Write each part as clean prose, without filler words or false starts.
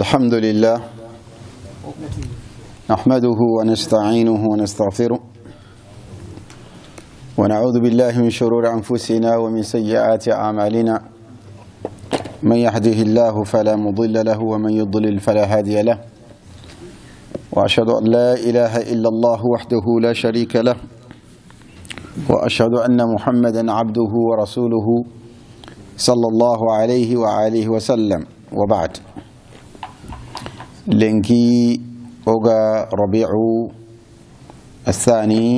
الحمد لله نحمده ونستعينه ونستغفره ونعوذ بالله من شرور أنفسنا ومن سيئات أعمالنا من يهده الله فلا مضل له ومن يضلل فلا هادي له وأشهد أن لا إله إلا الله وحده لا شريك له وأشهد أن محمدا عبده ورسوله صلى الله عليه وآله وسلم وبعد لنكي أوغا ربيع الثاني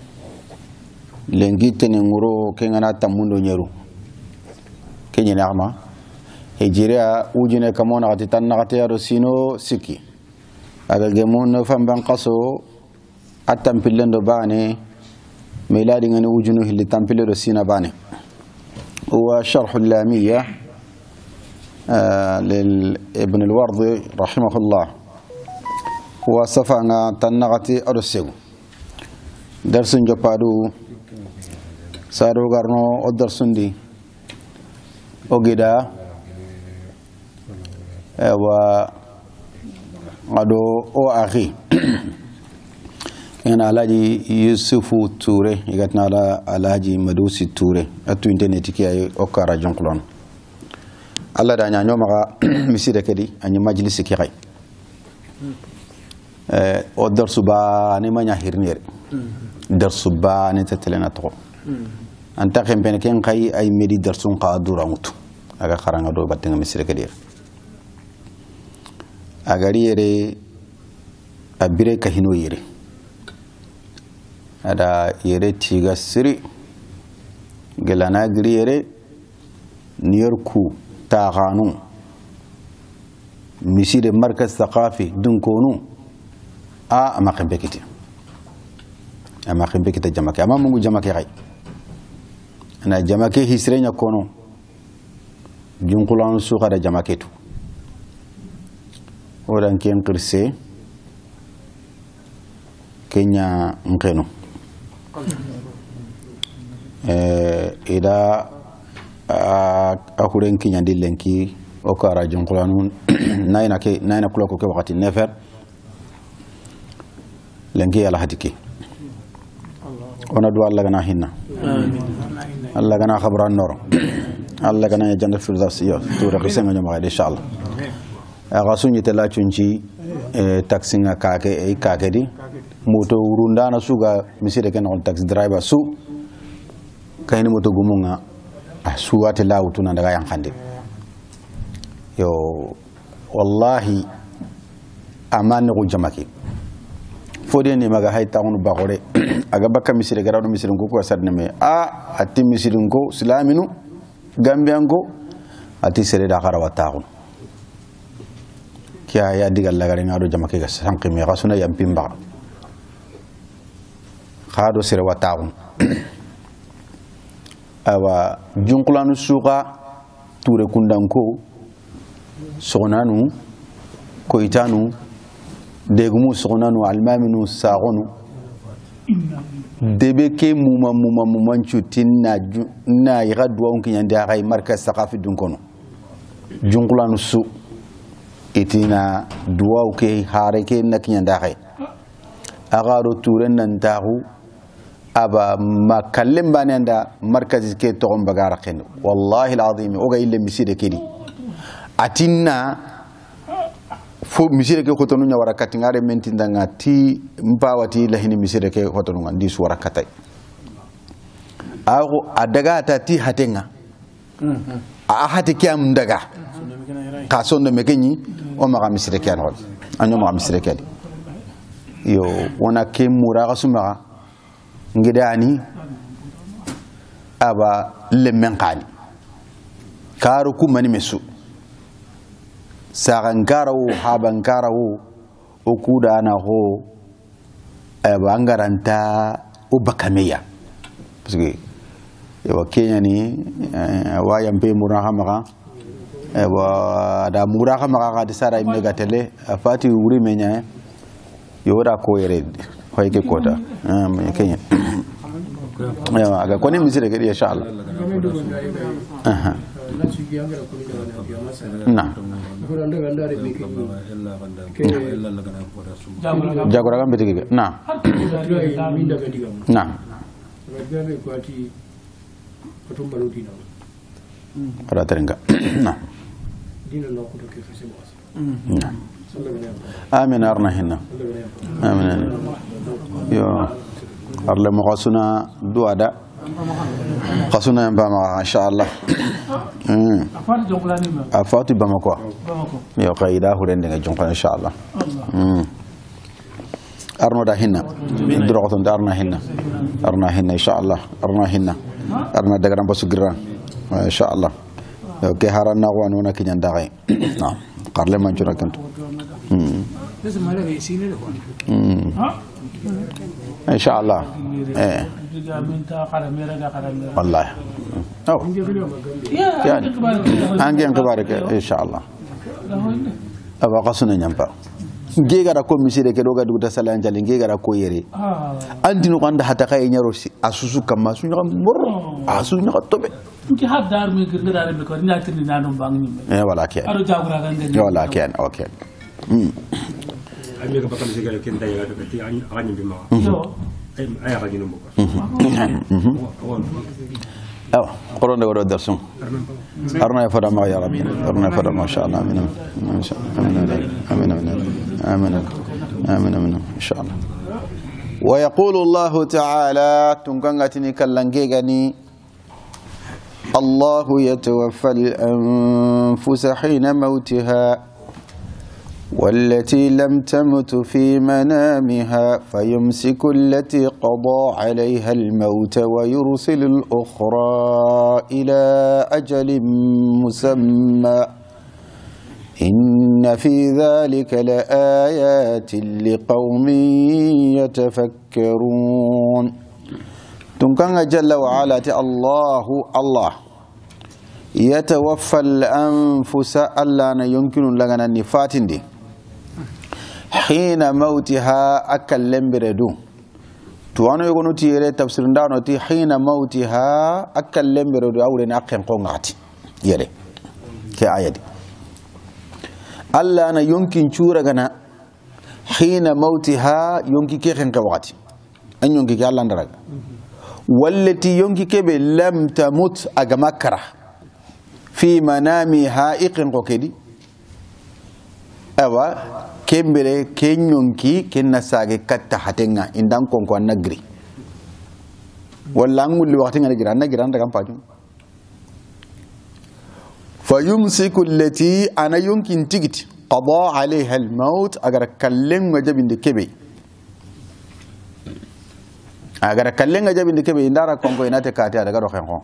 لنكي تنمرو كينا تموندو نيرو كيني نعمة هجريا وجنا كمون غتي تنغتي رسينو سكي aga gemon famban qaso atampilendo bane ميلادي غني وجنو اللي تامبيلو سينا باني هو شرح اللامية لابن الوردي رحمه الله وصفنا تنغتي أرسيو درس جبادو سارو غارنو أدرسون دي أوغيدا و غدو أو أخي أنا علاجي يوسف توري يقتنا على علاجي مدوسي توري أتو إنترنت كي أوكارا جنقلون الله دانيا نيوم غا مسيرة كدي أني مجلس كي أدرس با نما نهيرنير درس با نتتلنا تقو أنت كم بينكين كاي أي مدي درسون قادورا متو أجا خرانغ دو باتنغ مسيرة كدي أجاري يري أبيري كهينو يري ada yere tiga siri gelana gri yere niyarku taaganu miside markaz thaqafi dunkonu ama khimbekiti jamake ama mungu jamake gai ana jamake hisrenya kono junkulan suqa da jamaketu oran ken qirse kenya nkeno ida akuren kinyandi lenki okara jonkulanun nayna kuloko ke wakati nefer lenki ala hadiki ona du Allah gana hinna Allah gana khabran noro Allah gana jannat firdaus yo to rakisema nyama inshallah agasunyi telachunji taxinga kake di moto urundana suga misire ken on taxi driver su kayni moto gumunga suwate lawtuna daga yan khande yo wallahi amane ko jamake fode ni maga hayta on bagore aga bakka misire garado misire ko sadne me atti misire ko islaminu gambian ko atti sere da khara wataun kiya ya digal lagare ngado jamake ga sanqi me gasuna yampimba khado sere wataun awa junqulanu suqa ture kundanko sonanu koitanu degumu sonanu almaminu saqonu debeke mumanchu tinna na yigadwa onki nyanda gai markaz thaqafi dunkono junqulanu su itina duwa ke hareke naknyanda gai agaro ture nan tahu aba ma kallem banenda markazi ke to on bagara ken wallahi alazim oga ille miside kedi atinna fo miside ke khotonu nya warakati ngare mentinda ngati mpawati lahini miside ke khotonu ngandi su warakatay ago adaga tati hatenga hati kyam daga ka sonno mekenyi o ma miside ke anol anyo ma miside ke yo wona ke muraga suma ngidani aba lemmen qani karu kumani mesu sagangarawo habangarawo okudana ho aba angaranta ubakameya parce que yo Kenya ni waya mpe murahama aba da murahama ga disara imne gatele afati wuri menya yora ko yere hoyke kota Kenya aga kone misire ke inshallah نعم جاكورا كم بتيجي نعم نعم ada terenga نعم نعم آمين أرنا هنا آمين يو أرلا مقاسنا دوادا قاسنا ينبغى إن شاء الله أفاتي بمكوا يو قايدا هورين دعى جونقان إن شاء الله أرنا ده هنا دروقتون أرنا هنا إن شاء الله أرنا هنا أرنا دعنا بسجران إن شاء الله اوكي هارنا وانا كنيان داغي نعم قارله منجورا كنت ان شاء الله والله او يعني انقبارك ان شاء الله ابا قصنا نيامبا ngegara ko misire ke doga duguta salan jali ngegara ko yere andino kanda hata kay nyaro asusu kama suñu mor asuñu tobe ki haddar mi ke ndara be ko nyatini nanom bang nyimbe wala ke aro jagura kan den wala ke okay ami ko bakam sigara ken tay ga ti ani bi ma yo ay ga dinu mboko أو قرون دورة درسون أرنا يفرد ما يا ربي أرنا يفرد ما شاء الله آمين آمين آمين آمين آمين إن شاء الله ويقول الله تعالى تنقنغتني كاللنجيغني الله يتوفى الأنفس حين موتها والتي لم تمت في منامها فيمسك التي قضى عليها الموت ويرسل الأخرى إلى أجل مسمى إن في ذلك لآيات لقوم يتفكرون تنكن جل وعلا الله يتوفى الأنفس ألا يمكن لنا النفات دي حين موتها أكلم بردو توانو يقولون تيري تفسير دانو تي حين موتها أكلم بردو أولين أقيم قنغاتي يلي كآية دي ألا أنا يمكن شورغنا حين موتها يمكن كيخن كوغاتي أن يمكن كالله ندرغ والتي يمكن كبه لم تموت أغمكرة في منامها إقن قوكيدي أوا kembere kenyonki kenna sage katta hatenga indan konko nagri walla ngul waqti ngani gira nagira ndaga paju fayumsiku allati ana yumkin tigiti qada alaiha almaut agar kallen wajabinde kebe indara konko inate kati daga do xenko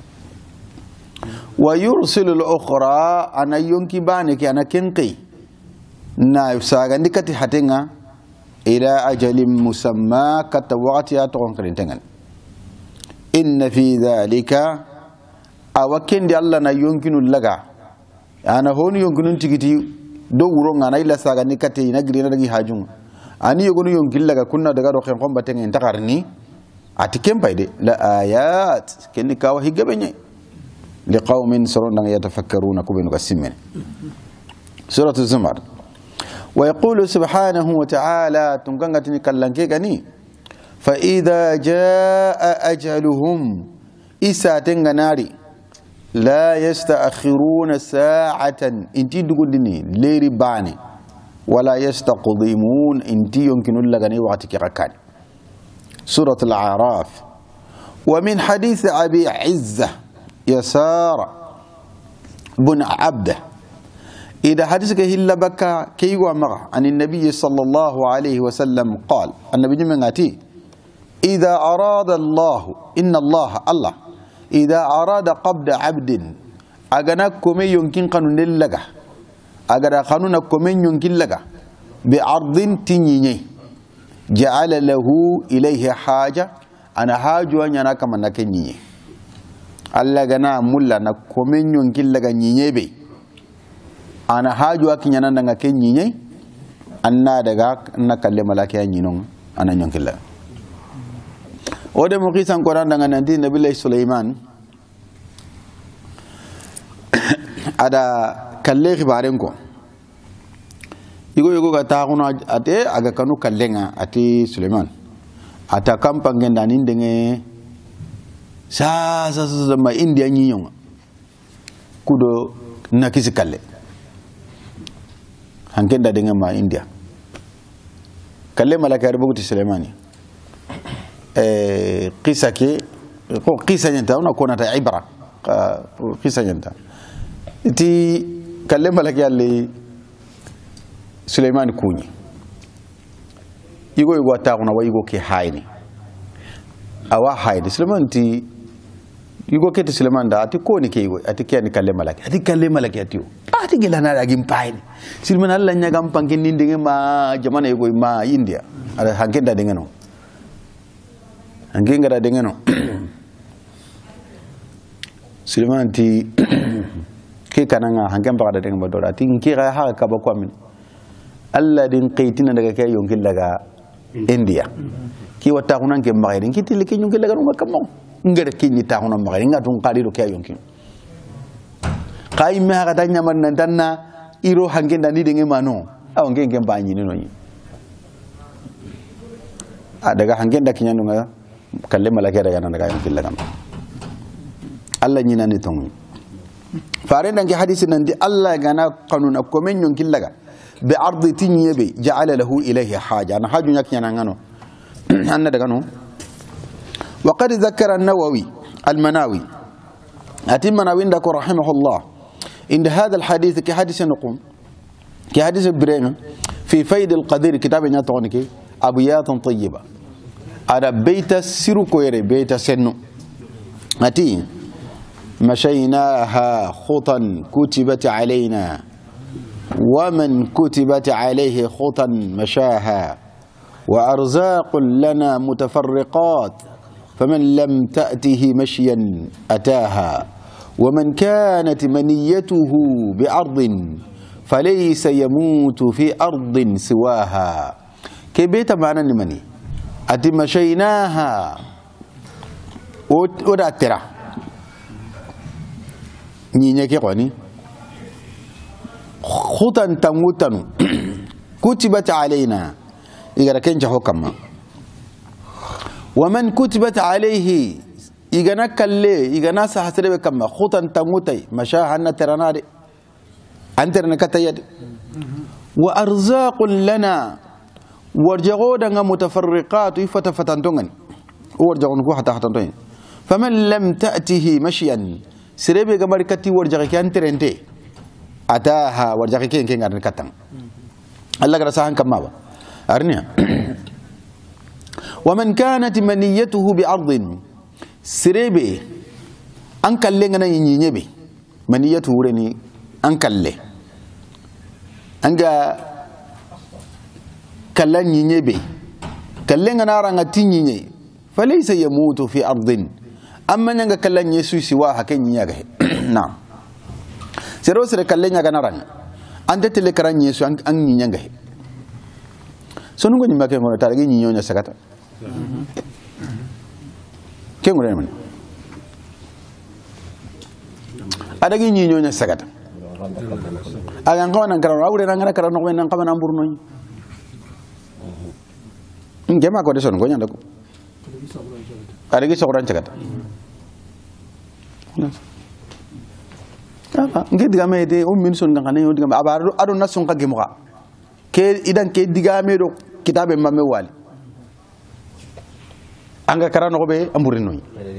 wa yursilu al-ukhra ana yunki bani ki ana kenqi na sagandi kati hatenga ila ajalin musamma kata waqti ya togon krintengan inna fi dhalika awakendi alla na yonkinu laga ana honu yonkinu tigiti do wuro ngana ila sagandi kati ina grina dagi hajun ani yogonu yonkil laga kunna daga do xen xomba tengen takarni atikem payde la ayat kenni kawa higabenye liqaumin surun yatafakkaruna kubinu kasimen surah az-zumar ويقول سبحانه وتعالى تنقنغتني كاللنكيغني فإذا جاء أجلهم إساتن ناري لا يستأخرون ساعة انتي دقلني ليري باني ولا يستقدمون انتي يمكن لغني وقتك ركان سورة الأعراف ومن حديث أبي عزة يسار بن عبده إذا حدثك هلا بكا كيوا مغا عن النبي صلى الله عليه وسلم قال النبي من أتي إذا أراد الله إن الله إذا أراد قبض عبد أغناكم يمكن قانون لغا أغنى قانونكم يمكن لغا بعرض تنيني جعل له إليه حاجة أنا حاجة أنا كما نكني الله غنا مولا نكم يمكن لغا نيني بي ana haju akinyana ndanga kenyinye anna daga nakalle malaka nyinon ana nyonkilla ode mo kisan ko randa ngana ndi nabi Sulaiman ada kalle khibaren ko igo ga taxuno ate aga kanu kallenga ati Suleiman ata kampangen danin denge sa ma India nyiyonga kudo nakisi kalle hankenda denge ma India kalle malaka rubuti Suleimani qisa ke ko qisa nyanta ona kona ta ibra qisa nyanta ti kalle malaka yalle Suleiman kunyi igo ta kuna wa igo ke hayni awa hayni Suleiman ti igo ke ti Suleiman da ati ko ni ke igo ati ke ni kalle malaka ati o ati gelana da gim payni Suleiman Allah nya gam pangin ndinge ma jamana igo ma India ada hankenda dengeno hangenga da dengeno Suleiman ti ke kananga hangen ba da denga dora ti nkira ha ka ba kwamin Allah din qaitina daga kay yonkin daga India ki wata kunan ke magari ki tilike yonkin daga ngam kammo ngere ki ni ta kunan magari ngatun qalido kay yonkin kai me ha tanya man nan tanna iro hangen dani dinge mano aw ngenge ba nyini no daga hangen da kinyano nga kalle malaka daga nan daga yonkin daga Allah nyina ni ton fare dan ki hadisi nan di Allah gana kanuna ko men yonkin daga بعرض تنيبي جعل له إليه حاجة أنا حاجة يكني عنه أنا دكانو وقد ذكر النووي المناوي أتم مناوي عندك رحمه الله إن هذا الحديث كحديث نقوم كحديث بريم في فيد القدير كتاب ينطونك أبيات طيبة على بيت السيروكويري بيت سنو أتي مشيناها خطا كتبت علينا ومن كتبت عليه خطا مشاها وأرزاق لنا متفرقات فمن لم تأته مشيا أتاها ومن كانت منيته بأرض فليس يموت في أرض سواها كبيت معنا لمني أتي مشيناها وداترا نينيكي قواني خطا تموتن كتبت علينا إذا كنت حكما ومن كتبت عليه إذا نكلي إذا ناس حسرب كما خطا تموتي مشاهنا ترنادي أنترنا كتيد وأرزاق لنا ورجعودا متفرقات فتفتنتون ورجعون حتى حتى فمن لم تأته مشيا سربي كمار كتي ورجعك أنترنتي ataha warjaki ken ngaran katang Allah gara sahan kamawa arniya wa man kanat maniyatuhu bi ardin sirebe an kalle ngana nyinyebe maniyatu reni an kalle anga kallan nyinyebe kalle ngana ranga tinyinye falaysa yamutu fi ardin amma nyanga kallan yesu siwa haken nyaga na'am sero sere kalle nya ganaran ande tele karan yesu an nyinya ngahe sonu ngoni make ngono taragi nyinyo nya sagata ke ngore man adagi nyinyo nya sagata aga ngona karan awre ngana karan no men ngama namburno ngema ko de son gonya ndako adagi sokuran sagata nge digame de min son ngane yo digame abaru adu nasun ka gemuka ke idan ke digame do kitabe mamme wali anga karano ko be amburino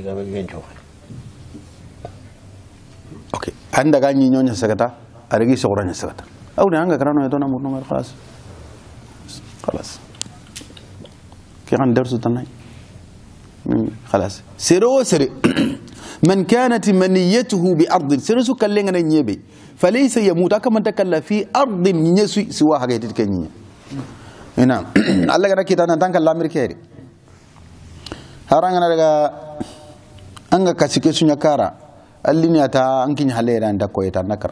okay anda ga nyi nyonya sagata aregi sogoranya sagata awne anga karano to namurno ngal خلاص كي غندرسو تناي خلاص سيرو سري من كانت منيته بأرض سيرسو كلنا نيبي فليس يموت كما تكلا في أرض نيسوي سوا حاجة تكني هنا الله كنا كده نتانك الأمريكي هارعنا لقى أنك كسيكسو نكارا اللي نياتا أنكين حليرا عندك كويتا نكر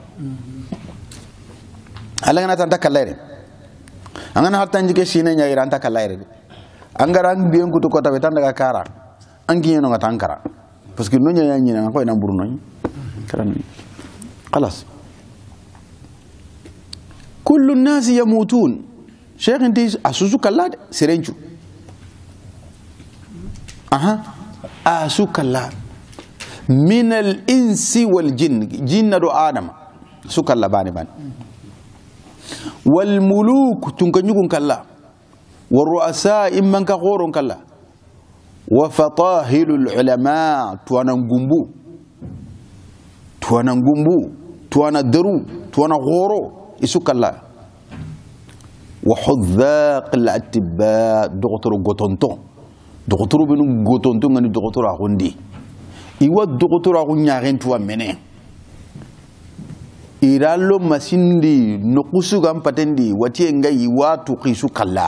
الله كنا تانك كلاري أنا هاتان جيك سينة نيا عندك كلاري أنغران بيون كتو كتا بيتان لقى كارا أنكين ينو غتان كارا parce que no nya nyina ko na burno karan خلاص كل الناس يموتون شيخ انت اسوسو كلا سيرنجو اسو كلا من الانس والجن جن دو ادم سو كلا باني والملوك تنكنيكون كلا والرؤساء من كغورون كلا وفطاهل العلماء توانا نغومبو توانا درو توانا غورو يسو كلا وحذاق الاتباء دكتور غوتونتون دكتور بنو غوتونتون غني دكتور اغوندي ايوا دكتور اغونيارين توا منين iralo masindi nokusu gam patendi wati ngai watu qisu kalla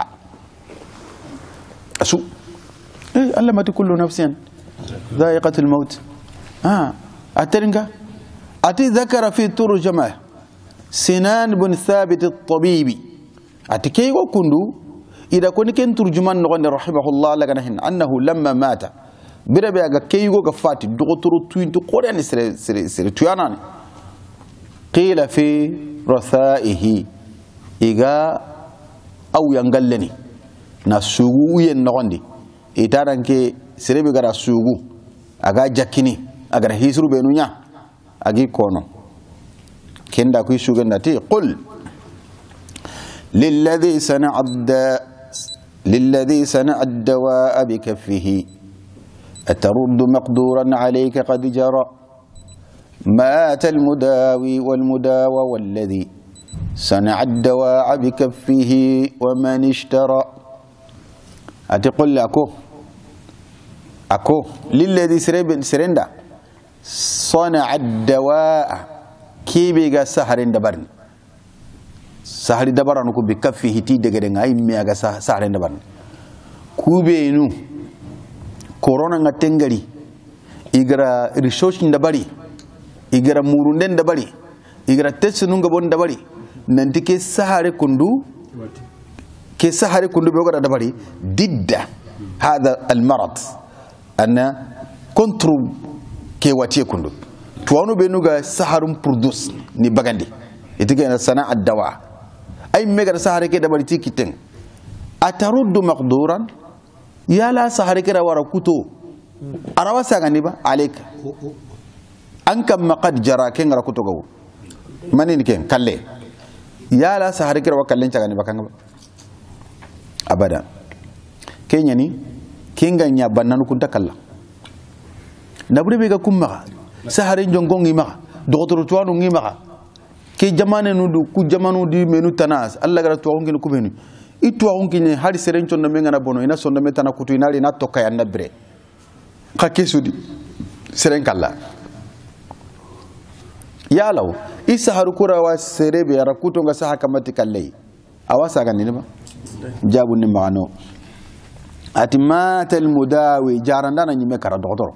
asu alla mati kullu nafsin dha'iqatul maut ateringa ati dhakara fi turjama sinan ibn thabit at-tabibi ati kaygo kundu ida koni ken turjuman no gonde rahimahullah lagana hin annahu lamma mata birabe aga kaygo ga fati dogotoro tuinto qodani sere tuyanani قيل في رثائه إيغا أو ينغلني نسوغو ينغندي إتارانكي سريبي غرا سوغو أغا جاكيني أغا هيسرو بينونيا أغي كونو كندا كوي سوغن نتي قل للذي صنع الدواء بكفه أترد مقدورا عليك قد جرى مات المداوي والمداوى والذي صنع الدواء بكفه ومن اشترى أتقول أكو للذي سرندا صنع الدواء كي بيغا سحرين دبرن سحر دبرن كو بكفه تي دغدن اي ميغا سحرين دبرن كوبينو كورونا نغتنغري إغرا ريسيرش دبري igara murunden dabari igara tesnu ngabon dabari nanti ke sahare kundu be ogara dabari didda hada almarad ana kontro ke wati kundu tuwanu be nuga saharum produce ni bagandi itige na sana addawa ay megara sahare ke dabari tikiten ataruddu maqduran yala sahare ke rawara kuto arawa sagani ba alayka أنكم ما قد جرى كين راكوتو غو منين كين كله يا لا سهر كير وكلين تغني بكان أبدا كين يعني كين غنيا بنانو كنت كلا نبري بيجا كم مغا سهرين جونغون يمغا دكتور توانو يمغا كي جمانة نودو كو جمانو دي منو تناس الله غير توانو كين كوبيني إتوانو كين هاري سرين چون نمي غنا بونو إنا سون نمي تنا كوتو إنا لينا توكا يانا بري كاكيسو دي سرين كلا yalau isa harukura wa serebe ya rakuto nga saha kamati kallei awasa ganini ba jabu ni maano ati mata almudawi jarandana nyime kara doktor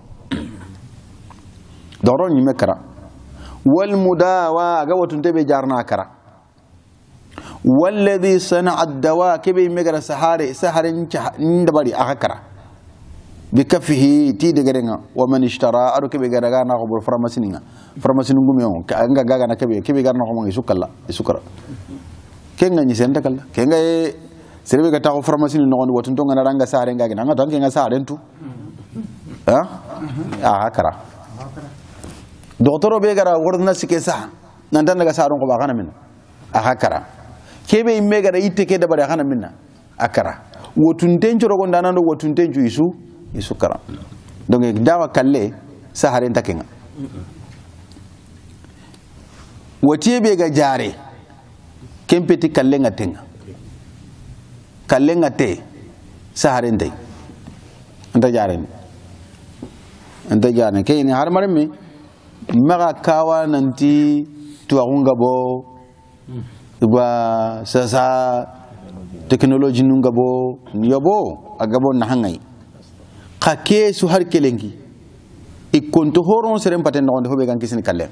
nyime kara wal mudawa aga watunte be jarna kara walladhi sana'a ad-dawa kebe megara saharin ndabari akara بكفه تي دغرينغا ومن اشترى ادو كبي غانا خبر فرماسينغا فرماسين غوميون كانغا غانا كبي غارنا خمو يسكلا يسكرا كينغا ني سنتا كلا كينغا سيربي غا تاخو فرماسين نغون وتون تونغا رانغا ساري غاغي نغا تان كينغا ساري انتو هكرا دكتور بي غرا وردنا سيكي سا ناندان غا سارون كو باغانا من هكرا كيبي مي غرا يتكي دبر غانا من هكرا وتون تنجو رغون دانانو وتون تنجو يسو كرام donc dawa kalle saharen takenga wotie be ga jare kempeti kalle ngatenga kalle ngate saharen tay anta jaren kayni har marmi maga kawa nanti tuwaunga bo ba sasa technology nunga bo yobo agabo na hangai khake su har kelengi ikonto horon serem paten no hobe gan kisini kalle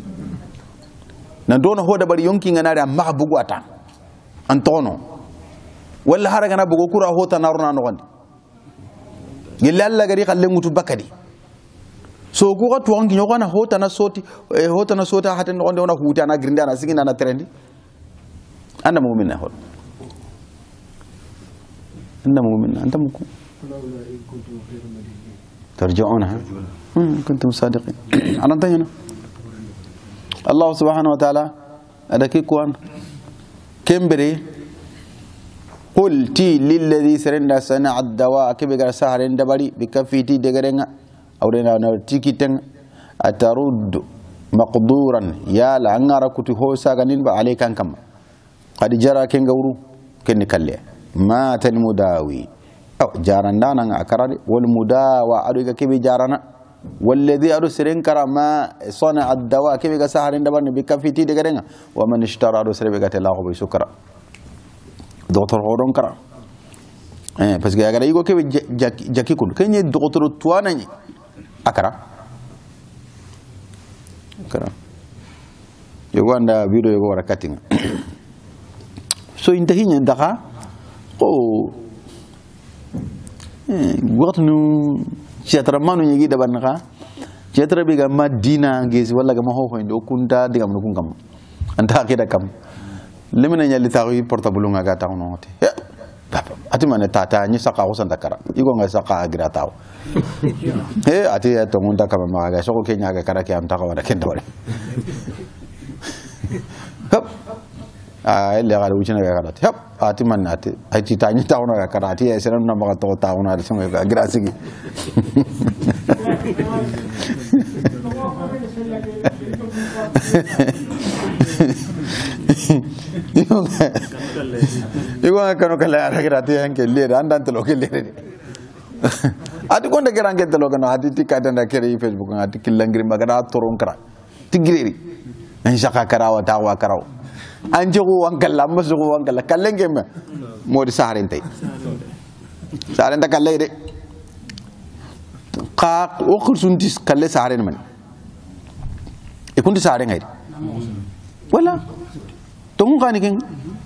na dono hoda bari yonki nganare amma bugu ata antono walla haraga na bugo kura hota naruna no gonde gilalla gari khalle mutu bakadi so ko ko tuwangi nyokana hota na soti hota na sota haten no gonde ona huta na grinda na sigina na trendi أنا مؤمن هون أنت مؤمن أنت مؤمن ترجعونها كنتم صادقين أنا انتهينا الله سبحانه وتعالى هذا كيكوان كمبري قل تي للذي سرنا سنع الدواء كيف قال سهر دبري بكفيتي دغرنا أو رنا تيكي تن أترد مقدورا يا لعنارا كتي هو ساغنين عليك كم قد جرى كنغورو كنكلي مات المداوي أو جاران دانا أكرادي والمداوى أدوك كيف جارنا والذي أدو سرين كرا ما صنع الدواء كيف قال سهر دبري بكفيتي دغرنا ومن اشترى أدو سرين بكتي الله بيسكرا دكتور هورون كرا بس كي أكرا يقول كيف جاكي كون كيني دكتور توانا أكرا كرا يقول عند فيديو يقول ركاتين so intahinya ndaka oh waktu nu ciatra manu nyigi daban naka ciatra biga madina gesi wala ga maho ko ndo kunta diga mun kungam anta akida kam lemena nyali tawi portable nga ta no hote ati mane tata nyi saka ko santa kara igo nga saka agira taw ati to ngunta kama maga so ko kenya ga kara ke am ta ko wala ken dawale اللي قالوا وجهنا قالت هب آتي من آتي هاي تاني تاونا كراتي يسرنا نبغى تاونا رسمه أجراسي يقول كانوا كلا أجراتي هنك اللي راندان تلوك اللي آتي كون تكران كتلوك أنا آتي تكادنا كري فيسبوك آتي كلنجري مغرا تورون كرا تجري نشاكا كراو تاوا كراو anjogo wankalla masugo wankalla kallenge ma modi saharentay saharenta kalle de qa wakul suntis kalle saharen man e kundi saharen ngay wala tongu gani ken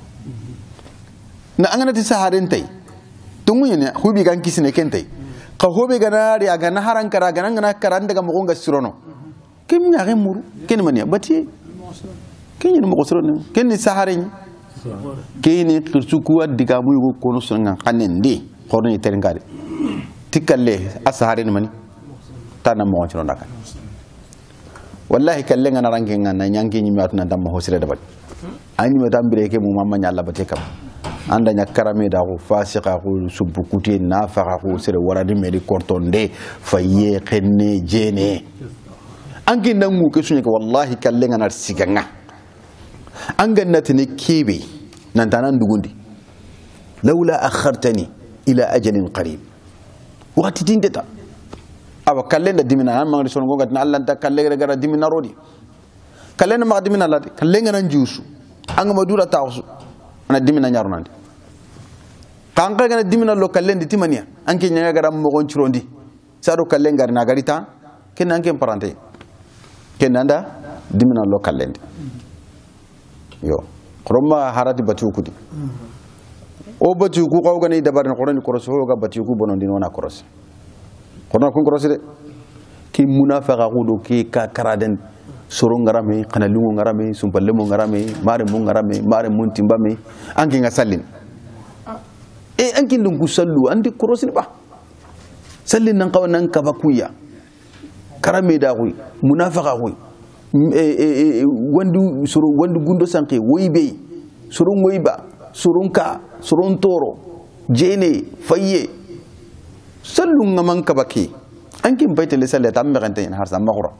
na angana ti saharentay tongu yene hubi gan kisine kentay ka hobe ganari aga na haran kara gananga karande ga mo nga sirono kem nyaare muru ken mania bati كيني مقصرون كيني سهرين كيني كرسوكوا دكابو يقول كونو سنغان قنن دي قرني ترنكاري تكالي أسهرين مني تانا موانشرون داكا والله كاللين أنا رانكين أنا يانكي نيماتنا دام مهوسير دبل أني مدام بريكي ماما نيالا بتكام anda nyakara da ko fasika ko subukuti nafaka ko sere waradi medi korton de faye khenne jene anki nangu ke sunye ko wallahi kallenga nar siganga anganatni kibi nantanan dugundi laula akhartani ila ajalin qarib waqti tindeta awa kallenda dimina an mangri son gonga tan Allah ta kallega gara dimina rodi kallena ma dimina la kallenga nan juusu anga madura tawsu ana dimina nyarunandi kanka gana dimina lo kallendi timania anke nyanga gara mo gon cirondi sado kallenga na garita ken anke parante ken anda dimina lo kallendi yo kroma harati batiuku di o batiuku ko gani dabar na korani koroso ga batiuku bonondi nona korosi korona kun korosi de ki munafiqa kudo ki ka karaden soro ngarame kana lungu ngarame sumpalle mo ngarame mare mo ngarame mare mun timbame anki nga sallin e anki ndungu sallu andi korosi ba sallin nan kaw nan ka bakuya karame da kuy munafiqa kuy wandu suru wandu gundo sanke woybe suru moyba surunka surun toro jene faye sallu ngaman kabaki anki baytele salle tam merante har sa magura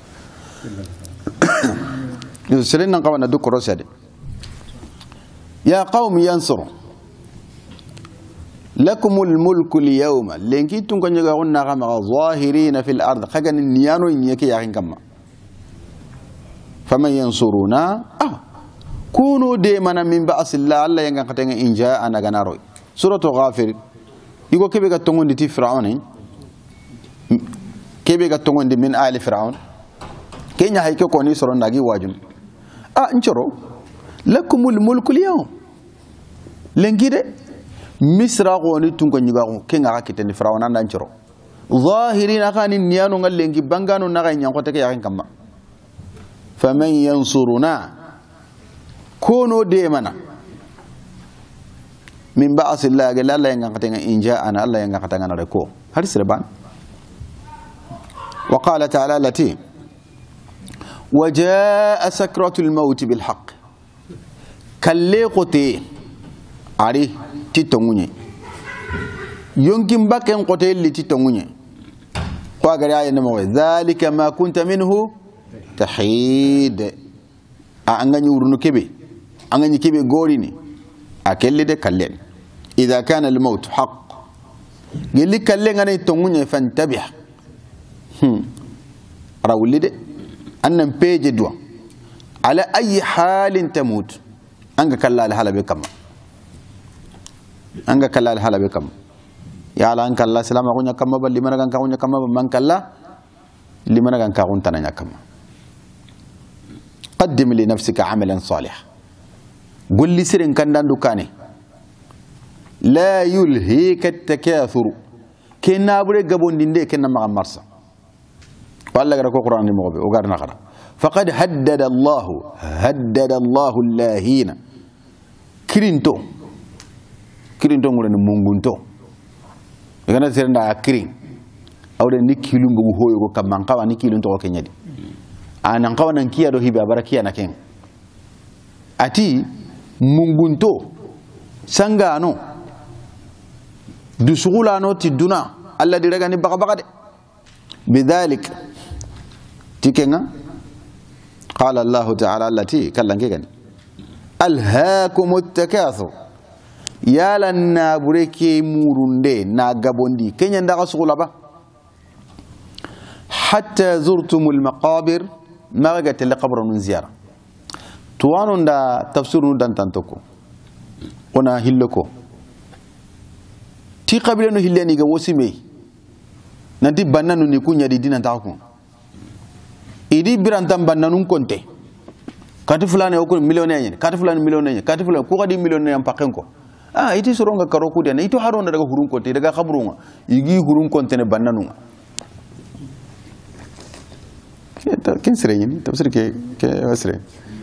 يسرنا قوانا دو كروسيا يا قوم ينصر لكم الملك اليوم لينكي تونكو نيغا غنا غما ظاهرين في الارض خغن نيانو نيكي ياخين كما فمن ينصرنا كونوا ديمنا من باس الله الله ينغا خاتين ان جاء انا غناروي سوره غافر يغو كيبيغا تونغوندي تي فرعون كيبيغا تونغوندي من آل فرعون كينيا هيكو كوني سورون ناغي واجum انشرو لكم الملك اليوم لنجيده مصر غوني تونغو نيغاو كينغا كيتني فرعون اند انشرو ظاهرين اخاني نيانو نغال لنجي بانغانو نغاي نيانكو تك ياخين كما فمن ينصرنا كونوا ديمنا min ba'si Allah gel Allah yang katanga inja ana Allah yang katanga na reko har sirban wa qala ta'ala lati وجاء سكرة الموت بالحق كاللي قتي عليه تتوني يمكن بكن قتي اللي تتوني قاعد آية نمو ذلك ما كنت منه تحيد أنغني ورنو كبي أنغني كبي غوريني أكل ده كاللين إذا كان الموت حق قال لي كاللين أنا توني فانتبه راولي ده أنن بيجي دوا على أي حال تموت أنك كلا الحال بكم أنك كلا الحال بكم يا الله أنك الله سلام أقول كم بل لمن كان كون كم من كلا لمن كان كون تنايا كم قدم لنفسك عملا صالحا قل لي سر كان دكاني لا يلهيك التكاثر كنا أبري جبون ديندي كنا مع مرسى والله قرأ القرآن المغبي وقرنا قرأ فقد هدد الله اللاهين كرينتو ngulene mungunto igana serenda kirin awde nikilum go hoyo go kam man kawa nikilum to ko kenyadi anan kawa nan kiya do hibe barakiya na ken ati mungunto sangano du sugulano ti duna alla di regani baka baka de bidhalik تيكنا قال الله تعالى التي كلن كيغني ألهاكم التكاثر يا لنا بريكي موروندي ناغابوندي كينيا ندا سوغلا با حتى زرتم المقابر ما غت لقبر من زياره توانو دا تفسير دان تانتوكو ona hilloko ti qabila no hilleni ga wosime nanti bannanu ni kunya di dinan taako idi birantam bannanun konte kati fulane okul millionaire yen kati fulane millionaire kati fulane ko kadi millionaire am pakenko iti soronga karo ku dena ito haronda daga hurun konte daga khabrunga igi hurun konte ne bannanunga ken sere yen tafsir ke wasre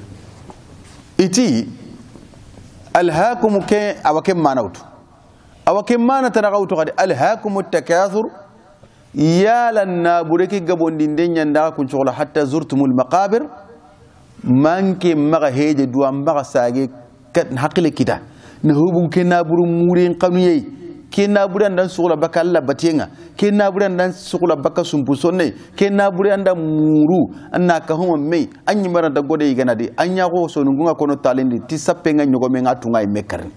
iti alhaakum ke awakem manawtu awakem manata nagawtu kadi alhaakum at-takathur يا لنا بريكي قبون دين يندا كن شغل حتى زرتم المقابر مانك مغا هيج دوام مغا ساجي كت حقل كده نهوبون كنا برو مورين قنوي كنا بران دان شغل بكا الله باتينا كنا بران دان شغل بكا سمبوسوني كنا بران دان مورو أنا كهم مي أني مرة دعوة يجينا دي أني أقول سونغونا كونو تالين دي تيسا penga نيوغو menga tungai mekarin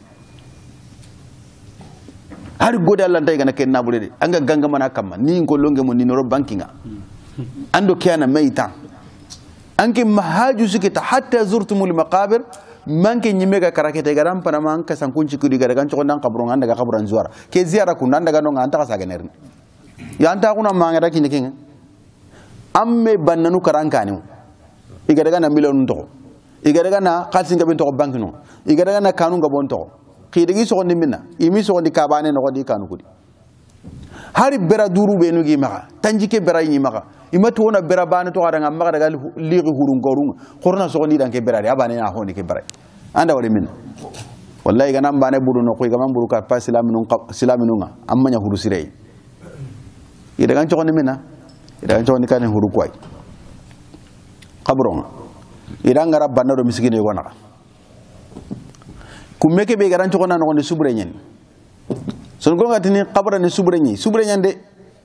har goda Allah dai gana kenna bude anga ganga mana kamma ni ko longe mon ni noro bankinga ando kiana meita anke mahaju sikita hatta zurtumul maqabir manke nyimega karakete garam pana manka sankunci kudi gara kan chokon dan kaburun anda ga kaburan zuara ke ziara kun anda ga no anta ka sagener ya anta kuna manga da kinye kinga amme bannanu karankani igada ga na million to igada ga na khasinga bin to bankino igada ga na kanu ga bon to khidigi so ndi minna imi so ndi kabane no di kanu kudi hari bera duru be no gi maka tanjike bera yi maka imatu wona bera bane to ada ngam maka daga liqi hurun gorun khorna so ndi dan ke bera abane na honi ke bera anda wala minna wallahi ga nam bane buru no ko ga man buru ka pa silaminu nga amma nya huru sirei ida kan to minna ida kan to ni kan huru kwai qabron ida ngara banna do miskine wona kumeke be garan chokona no ne subre nyen son ko ngatini qabra ne subre nyen de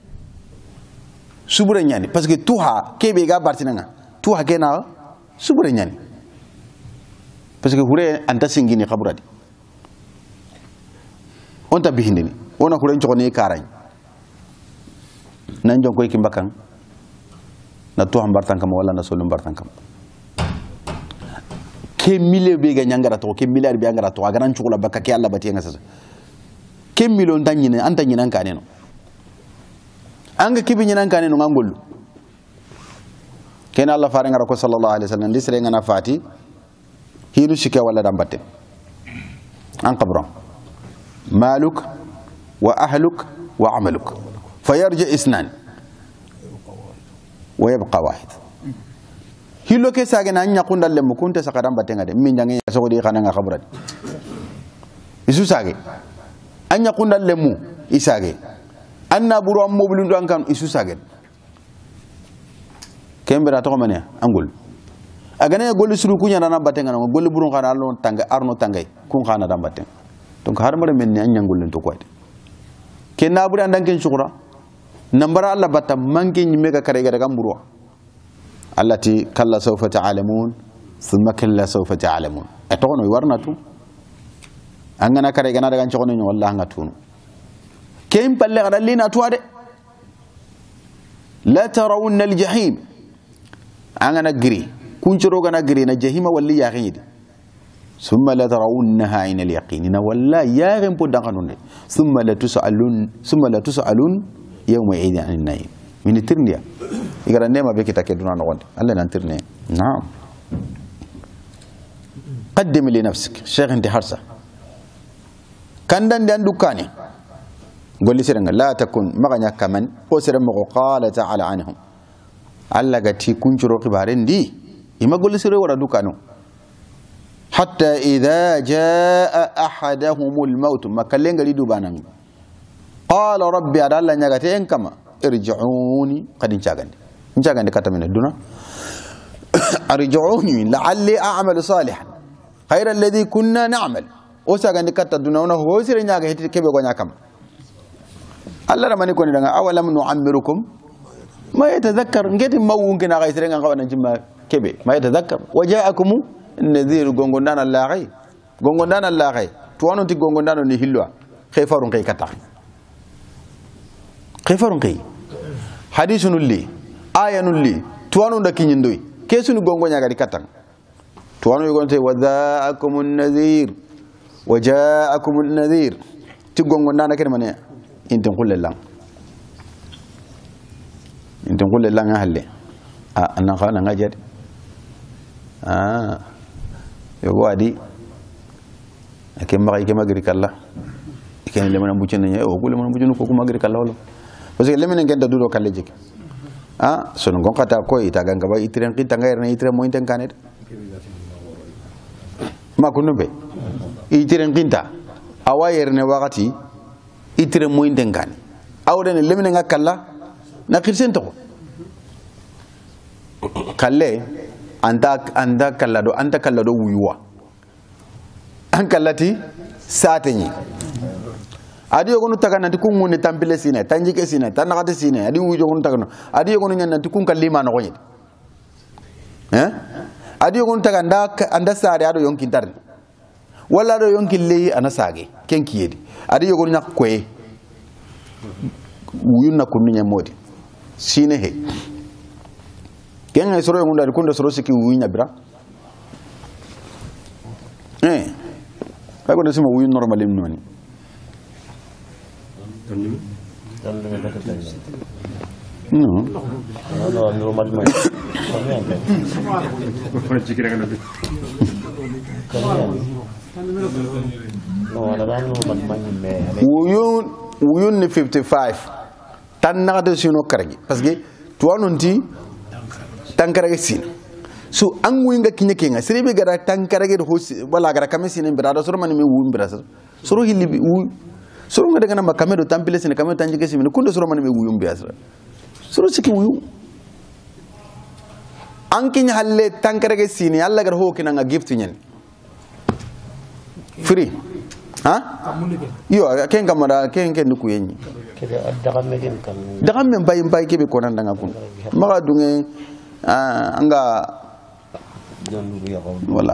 subre nyen parce que tuha kebe ga bartinanga tuha kena subre nyen parce que hure anta singini qabra di on ta bihindini ona hure chokoni karay nan jon koy kimbakan na tuha bartan kam wala na solum bartan kam ke mille be ga nyangara to ke milliard be ngara to agaran chukula bakka ke Allah bati ngasa ke million tanyine anta nyinan kaneno anga kibi nyinan kaneno ngangol ken Allah faare ngara ko sallallahu alaihi wasallam disre ngana fati hinu shika wala dambatte an qabra maluk wa ahluk wa amaluk fayarji isnan wa yabqa wahid hilo ke sage na nya kunda lem kunta sakaram batenga de min jangi so di khana nga khabrad isu sage anya kunda lemu isage anna buru am mobilun do kan isu sage kembera to mane angul agane golli suru kunya na batenga no golli burun kana allo tanga arno tangay kun kana dam baten donc har mare men ni anya ngul to ko ken na buri andan ken shukura nambara alla batta manke ni mega kare ga daga mburu allati kalla sawfa ta'lamun thumma kalla sawfa ta'lamun atono warnatu angana kare ga na daga chokono ni wallahi ngatunu ken palle ga dallina tuade la tarawunna al-jahim angana giri kunchoro gana giri na jahima walli ya khidi summa la tarawunnaha ayna al-yaqin na walla ya gem po danganunde summa la tusalun yawma idin anin naim min tirniya igara nema be kita keduna no wonde alla nan tirne naam qaddim li nafsik sheikh inti harsa kandan dan dukani golli serenga la takun maganya kaman ko sere mo qala ta'ala anhum alla gati kunchoro khibaren di ima golli sere wara dukano hatta idha jaa ahaduhumul maut makallenga lidu banan qala rabbi adalla nyagate en kama irji'uni qadin chagande katamina duna arji'uni la'alli a'malu salihan khayra alladhi kunna na'mal o chagande katta duna ona ho sire nyaga heti kebe go nyakam Allah ramani ko ni daga awalam nu'ammirukum ma yatadhakkar ngeti mawun kina ga sire nganga wana jimma kebe ma yatadhakkar waja'akum an-nadhir gongondana laqay to wonoti gongondano ni hilwa khayfarun kay kata khayfarun kay hadithun li ayanun li to wonu da kinyindoi kesunu gongonya ga di katang to wonu gonte wadha'akum an-nadhir waja'akum an-nadhir ti gongondana ken mane intin kullelang halle annan khana ngajed yogo adi akem magay ke magri kala iken le man bucin ne o gule man bucin ko ko magri kala wala parce que le men ngenda dudo kala jik son gon kata ko ita ganga ba itren ki tangay na itren mo inten kanet ma ko numbe itren kinta awayer ne wakati itren mo inten kan awde ne le men ngakalla na kirsen to kalle anda kallado wuyuwa an kallati satenyi adi yogonu taga nanti kun ngone tampile sine tanjike sine tanakate sine adi wujo gonu taga no adi yogonu nyan nanti kun kallima no gonyi adi yogonu taga anda sare ado yonkin tarni wala do yonkin leyi ana sage kenki yedi adi yogonu nyak koye wuyunna kunnu nyamodi sine he kenga soro ngunda kunda soro siki wuyinya bira ko de sima wuyin normal im noni no normal mai wuyun ni 55 tan na de sino karagi parce que to anonti tankarage sin so an winga kinga sirebe gara tankarage do wala gara kamesi ne birada soro man mi wu birada soro hilli wu soro ngada kana makamedo tampile sin kamedo tanjike sin kundo soro man mi wu biasra soro siki wu an kinya halle tankarage sin yalla gara ho kinanga gift nyen free yo ken kamara ken nuku yenyi daga men bay kebe konan danga kun maga dunge anga wala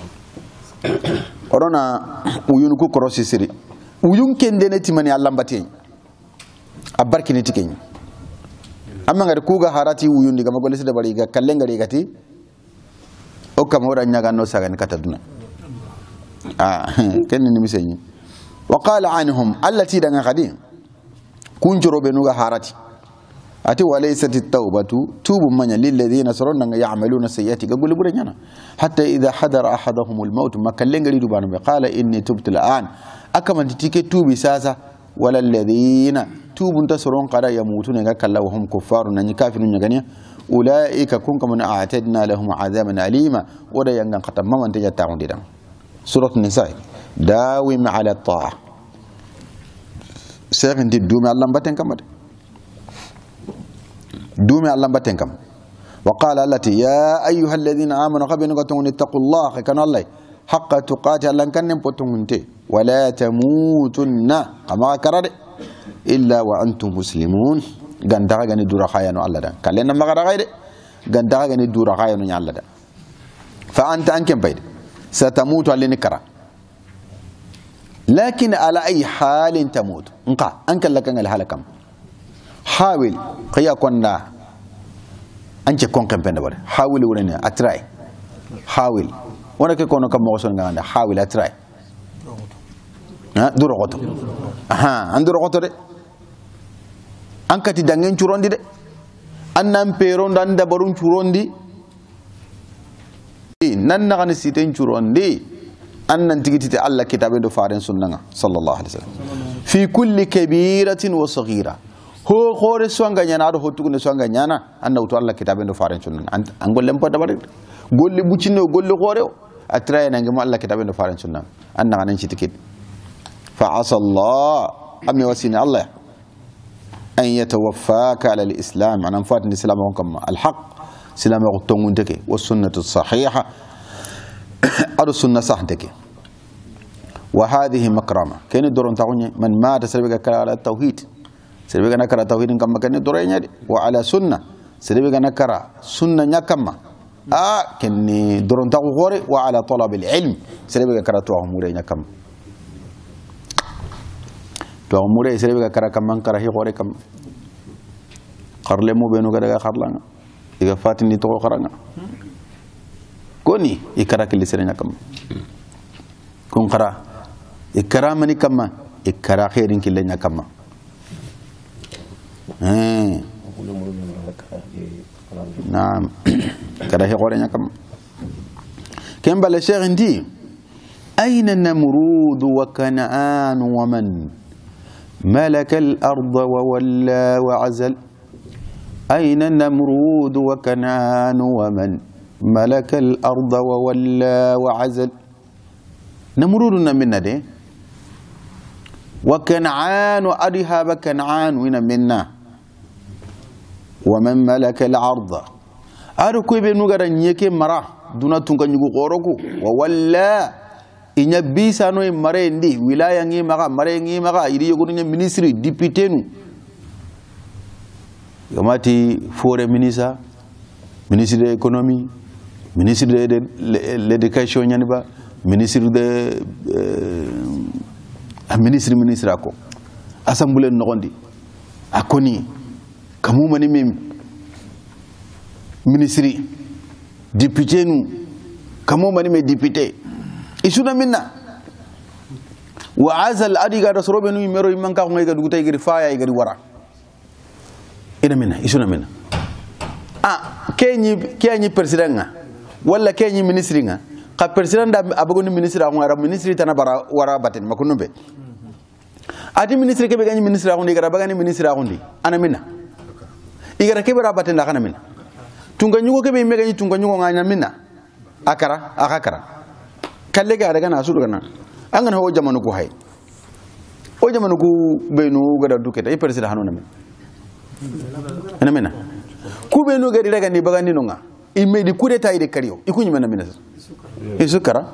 orona uyun ku korosi siri uyun kende ne timani Allah mbati abarki ne tikeni amma ngari kuga harati uyun diga magole sida bari ga kallenga ri gati o kam wora nyaga no saga ni kataduna ken ni misenyi wa qala anhum allati danga qadim kunjuro benuga harati ati walaysat at-taubatu tubu manya lil ladina sarunna ya'maluna sayyiati gagul buranyana hatta idha hadara ahaduhum al-maut makallenga ridu banu qala inni tubtu al-an akaman tike tubi sasa walal ladina tubun tasrun qada yamutuna gakalla wa hum kuffarun nan kafirun nyagania ulaika kun kamun a'tadna lahum 'adaban alima wada yangan khatamma man tajatta'un didan surat nisa داوم على الطاعة سيغن دي دومي الله مبتن كم دومي الله مبتن كم وقال التي يا أيها الذين آمنوا قبلوا اتقوا الله كان الله حق تقاتل الله كان نبتنتي ولا تموتن كما كرد إلا وأنتم مسلمون غندغا غني دورا خايانو الله دا كلنا ما غدا غايد غندغا غني دورا خايانو ني الله دا فأنت أنكم بيد ستموت على نكرة لكن على أي حال تموت انقع أنك لك الحال كم حاول قيا كنا أنت كون كم بندبر حاول ورنا أتراي حاول وانا كيكونو كم موصل غاندا حاول أتراي ها دورا غوتو أندورا غوتو دي أنك تدعين شروندي دي أنام بيرون دان دبرون شروندي نان نغني سيتين شروندي أن تيجي الله كتابه دو فارن سنة صلى الله عليه وسلم في كل كبيرة وصغيرة هو خور سوانغ نانا هو تكون سوانغ نانا أن نوتو الله كتابه دو فارن سنة أنقول لهم بده بارك قول لي بوشينه قول لي خوريو أترى نعم الله كتابه دو فارن سنة أن نغني سيتكيد فعسى الله أمي وسين الله أن يتوفاك على الإسلام أنا مفاتن الإسلام كم الحق سلام غتون تكي والسنة الصحيحة أو السنة صح تكي وهذه مكرمة كين الدورن تاوني من مات سربك على التوحيد سربك نكرا توحيد كم كين الدورين يدي وعلى سنة سربك نكرا سنة نكمة كني دورن تاو غوري وعلى طلب العلم سربك نكرا توهم موري نكم توهم موري سربك نكرا كم نكرا هي غوري كم قرلمو بينو كذا خرلنا إذا فاتني تو خرنا كوني إكرا كل سرنا كم كون خرا إكرا مني كم إكرا خيرين كلنا كم نعم كذا هي قرنا كم كم بالشيخ عندي أين النمرود وكنعان ومن ملك الأرض وولى وعزل أين النمرود وكنعان ومن ملك الأرض وولى وعزل نمرود منا ده وكنعان أرهاب كنعان وين منا ومن ملك الأرض أركو بنوغرا نيكي مرا دونا تونكا نيغو قوروكو وولى إن بيسانو مرين دي ولاية ني مغا مرين ني مغا يري يغورو منيستري ديبيتينو يوماتي فوري مينيسا ministre de l'économie, ministre de l'éducation, ministre de ministre ako assemblée nogondi akoni kamu mani mem ministre député nu kamu mani me député isuna minna wa azal adiga rasrobe nu mero imanka ko ngega dugutay gari faaya gari wara ina minna isuna minna kenyi president nga wala kenyi ministre nga ka president da abagoni ministre ngara ministre tana bara wara batin makunumbe ati ministre kebe ganyi ministre ngundi gara bagani ministre ngundi ana minna igara kebe ra batin da kana minna tunga nyugo kebe me ganyi tunga nyugo nganya minna akara kalle ga daga na su daga nan an gana ho jamanu ko hay o jamanu ko benu gada duketa e president hanona min ana minna ku benu gadi daga ni bagani nonga imedi kude tayde kariyo ikunyi mana minna isukara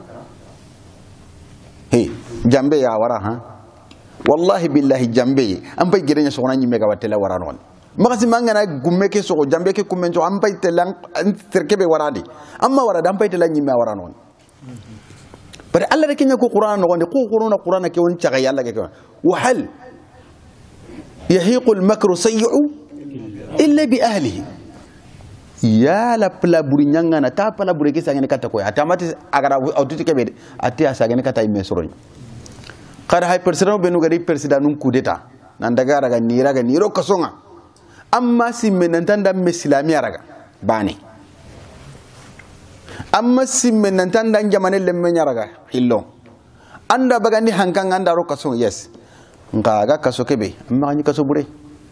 hey jambe ya wara ha wallahi billahi jambe am pay gere nya sokona nyi mega watela wara non magasi mangana gumme ke soko jambe ke kumenjo am pay telang terkebe waradi amma wara dam pay telang nyi me wara non bare alla rek nya ko qur'an no ko qur'an ke won tiaga yalla ke wa hal yahiqu al makru sayyi'u illa bi ahlihi ya la pla buri nyanga na ta pla buri ke sangene kata ko atamati agara auditi ke be ati asagene kata imme soroñ kada hay president benu gari president nun coup d'état nan daga raga niro kasonga amma simme nan tanda me islamiya raga bani amma simme nan tanda jamane lemme nyaraga hillo anda bagandi hankan anda ro kasonga yes ngaga kaso kebe amma ni kaso bure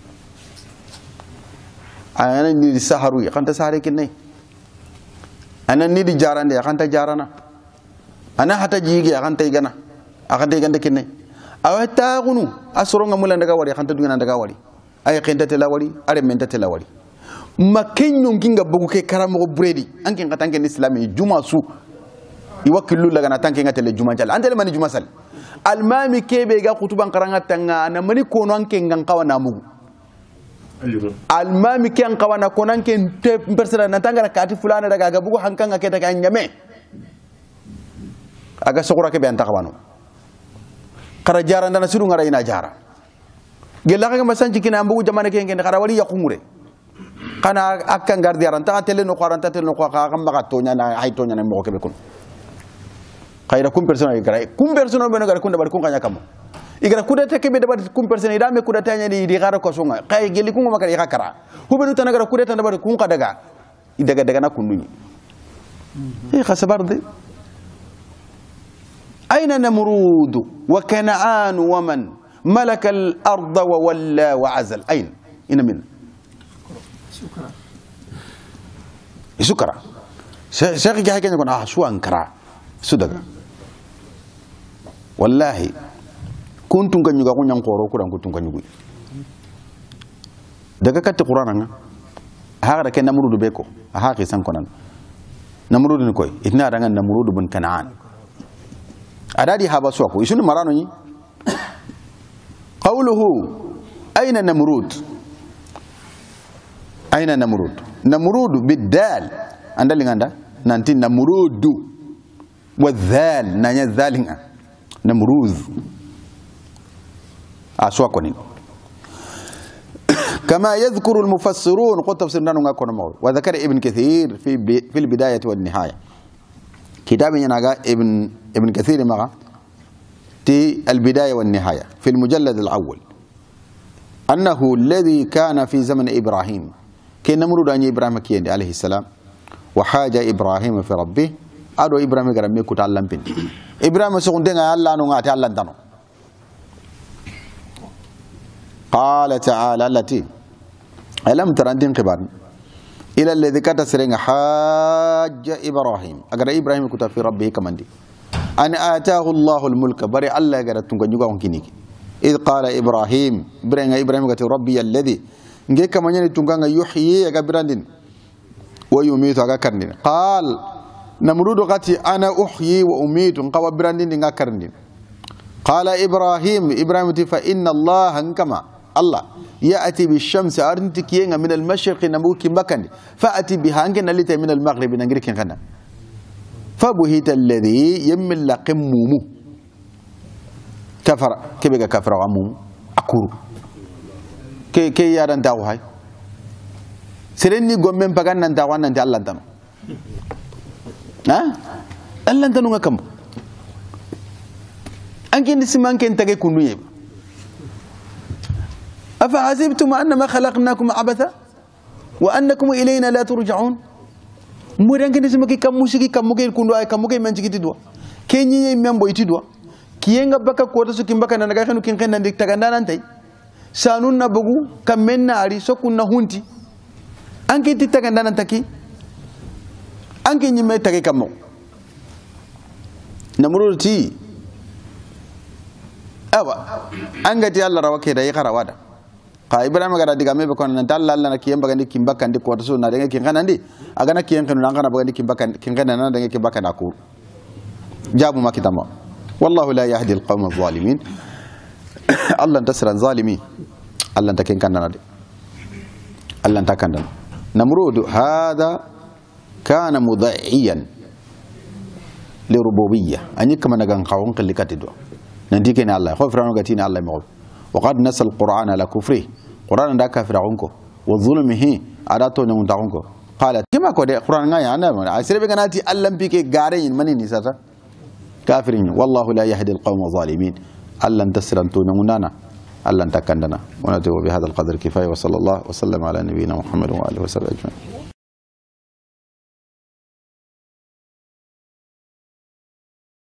ana ni di saharu ya kanta sare kinai ana ni di jarande ya kanta jarana ana hata jigi ya kanta igana akande gande kinne awa taagunu asronga mulan daga wari khanta dugina daga wari ay qinta tela wari are menta tela wari makenyo nginga bugu ke karamo bredi anke ngatanke ni islami juma su iwakilu laga na tanke ngatele juma jal andele mani juma sal almami kebe ga kutuban karanga tanga na mani kono anke ngankawa namugu almami ke ankawa na kono anke persera na tanga kati fulana daga ga bugu hankanga ke daga nyame aga sokura ke be antakawano kara jara ndana sidu ngara ina jara gella ga masanci kina ambugu jamane ke ngene kara wali yakungure kana akkan gardi aranta tele no qaranta tele noqa kam baka tonya na hay tonya na mo ke be kun khayra kum persona igara kum persona be no gara kun da bar kun kanya kam igara kudata ke be da bar kum persona ida me kudata nya di gara ko sunga kay geli kun makara ya kara hu be no tan gara kudata da bar kun ka daga daga na kununi khasabar de أين نمرود وكنعان ومن ملك الأرض وولى وعزل أين من سكرة شيخ جاي كان يقول شو أنكرا صدق والله كنتم كن يقولون ينقروا كلام كنتم كن يقول دقة كت القرآن هذا كان نمرود بيكو هذا كيسان كنا نمرود نكوي إثنين رجال نمرود بن كنعان أدادي هذا سوكو يشون مرانوني قوله أين نمرود أين نمرود نمرود بالدال عند اللي عنده نانتي نمرود والذال نانيا ذالنا نمروز أسوكوني كما يذكر المفسرون قد تفسرنا نقول وذكر ابن كثير في البداية والنهاية كتاب ينقى ابن كثير مغا في البداية والنهاية في المجلد الأول أنه الذي كان في زمن إبراهيم كان نمرود أن إبراهيم كيان عليه السلام وحاج إبراهيم في ربه أدو إبراهيم كرمي كتعلم بنت إبراهيم سكنتين الله نغا تعلم دانو قال تعالى التي ألم تر أنتم كبار إلى الذي كتسرين حاج إبراهيم أجر إبراهيم كتب في ربه كمان دي أن آتاه الله الملك بري الله أجر تنقجوا كنيك إذ قال إبراهيم كتب ربي الذي نجيك كمان يتنقجا يحيي أجر براندين ويميت أجر كرندين قال نمرود قتي أنا أحيي وأميت قوى براندين أجر كرندين قال إبراهيم فإن الله كما الله يأتي بالشمس أرنتكين من المشرق نموك مكان فأتي بها أنك نلت من المغرب نغريك خنا فبهت الذي يمل قمومه كفر كبيرة كفر وعموم أكور كي يارن تاو هاي سرني قومين بغان ننتاوان ننتي الله نتانو ها الله نتانو كم أنك نسمان كنت كنو يب أفحسبتم أنما خلقناكم عبثا وأنكم إلينا لا ترجعون مريان كني سمكي كم موسيقى كم مكير كندوا كم مكير منشكي تدوا كيني يمين بوي تدوا كينغا بكا كوتا سكين بكا نانغا خنو كين خن نديك تغاندا نانتاي سانون نبغو كمن ناري سكون نهونتي أنكي تغاندا نانتاكي أنكي نيمي تاكي كمو نمرودتي أوا أنغتي الله رواكي دا يخرا وادا ka Ibrahim gara diga mebe kono nan dalla Allah na kiyem bagandi kimbaka ndi ko to na denga kin kanandi agana kiyen kanu nan kana bagandi kimbaka kin kana nan denga kimbaka na ko jabu makitama wallahu la yahdi alqawm adh-dhalimin Allah tasran zalimi Allah taken kanana de Allah takandana namrud hada kana mudaiyan li rububiyyah anyi kama nagan qawon kallikati do nan dikene Allah khofrano gatini Allah mo وقد نسى القرآن على كفره قرآن دا كافر عنكو وظلمه أداتو نمون تعنكو قالت كما كود القرآن غاية أنا أسير بغناتي ألم بك غارين مني نساتا كافرين والله لا يهدي القوم الظالمين ألن تسرنتو نمونانا ألن تكندنا ونتوب بهذا القدر كفاية وصلى الله وسلم على نبينا محمد وآله وصحبه أجمعين